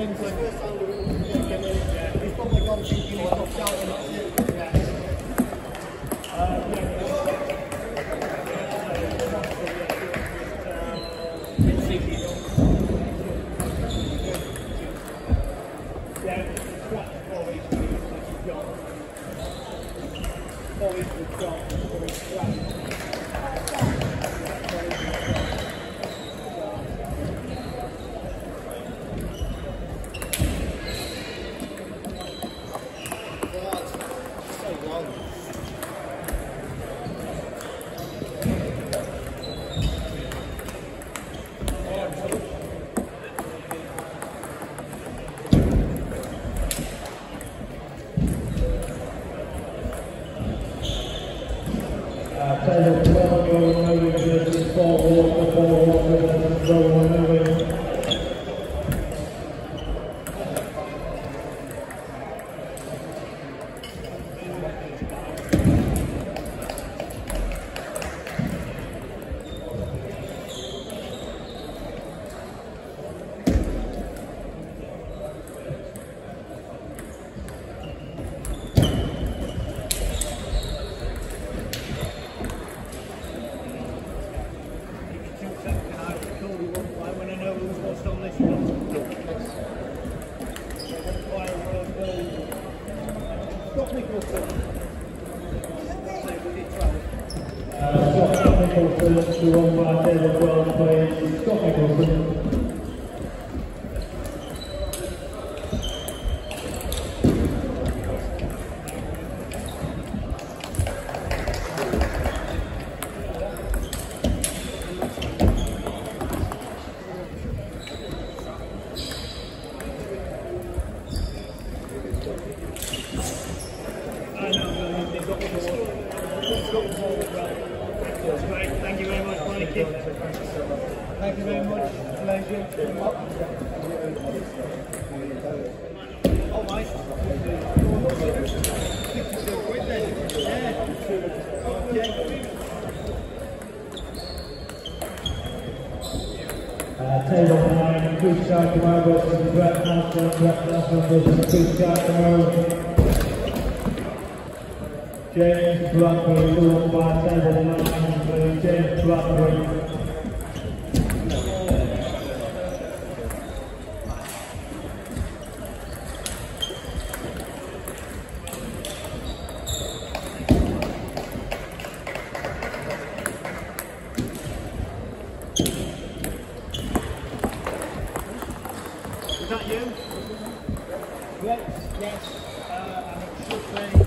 England. He's probably gone thinking he's got shouting at you. Taylor 12 going over to 4 Walker, going over. To run by Taylor 12 plays Scott Nicholson. Thank you very much, Mikey. Thank you very much. Pleasure. Oh, Mike. Table 9, Chris Sharkamo versus Brett Nelson, Brett Nelson versus Chris Sharkamo. James Bradbury, run by Table 9, James Bradbury. Is that you? Yes. And it should be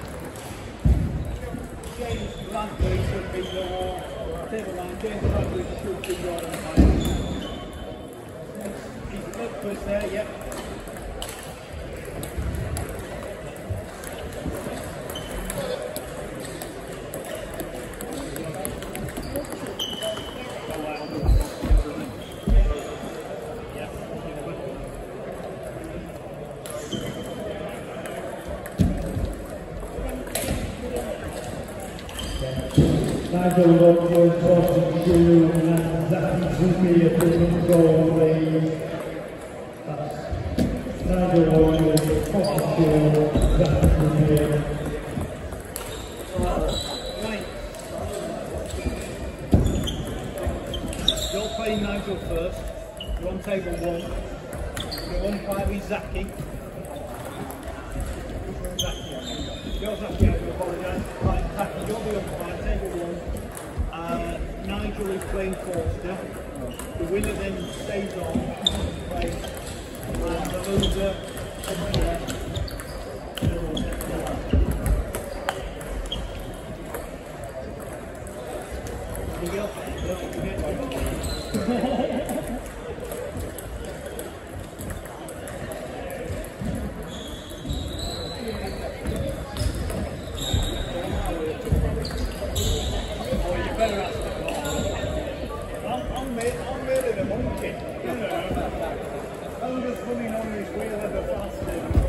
James Bradbury should be your table line. James Bradbury should be your umpire. He's up for us there, yep. Nigel Lockwood, Boston Shoe, and Zach Zuki at the goal, please. That's Nigel Lockwood, Boston Shoe, Zach Zuki. You're playing Nigel first. You're on table 1. You're umpire with Zaki. You're Zaki, I do apologise. Right, Zaki, you're the umpire, table 1. Nigel is playing Forster. The winner then stays on play. And the loser I'm really the monkey, you know. I'm just running on this wheel ever faster.